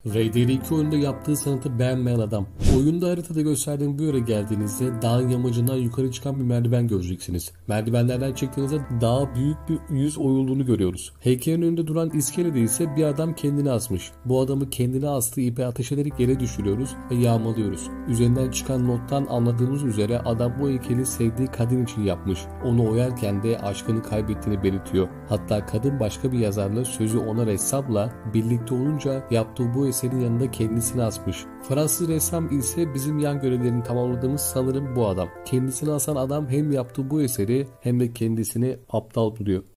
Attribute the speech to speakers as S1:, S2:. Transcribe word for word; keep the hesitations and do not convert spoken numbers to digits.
S1: R D R iki oyunda yaptığı sanatı beğenmeyen adam. Oyunda haritada gösterdiğim bu yere geldiğinizde dağın yamacından yukarı çıkan bir merdiven göreceksiniz. Merdivenlerden çıktığınızda daha büyük bir yüz oyulduğunu görüyoruz. Heykelin önünde duran iskelede ise bir adam kendini asmış. Bu adamı kendine astığı ipe ateş ederek yere düşürüyoruz ve yağmalıyoruz. Üzerinden çıkan nottan anladığımız üzere adam bu heykeli sevdiği kadın için yapmış. Onu oyarken de aşkını kaybettiğini belirtiyor. Hatta kadın başka bir yazarla sözü ona ressamla birlikte olunca yaptığı bu eserin yanında kendisini asmış. Fransız ressam ise bizim yan görevlerini tamamladığımız sanırım bu adam. Kendisini asan adam hem yaptığı bu eseri hem de kendisini aptal buluyor.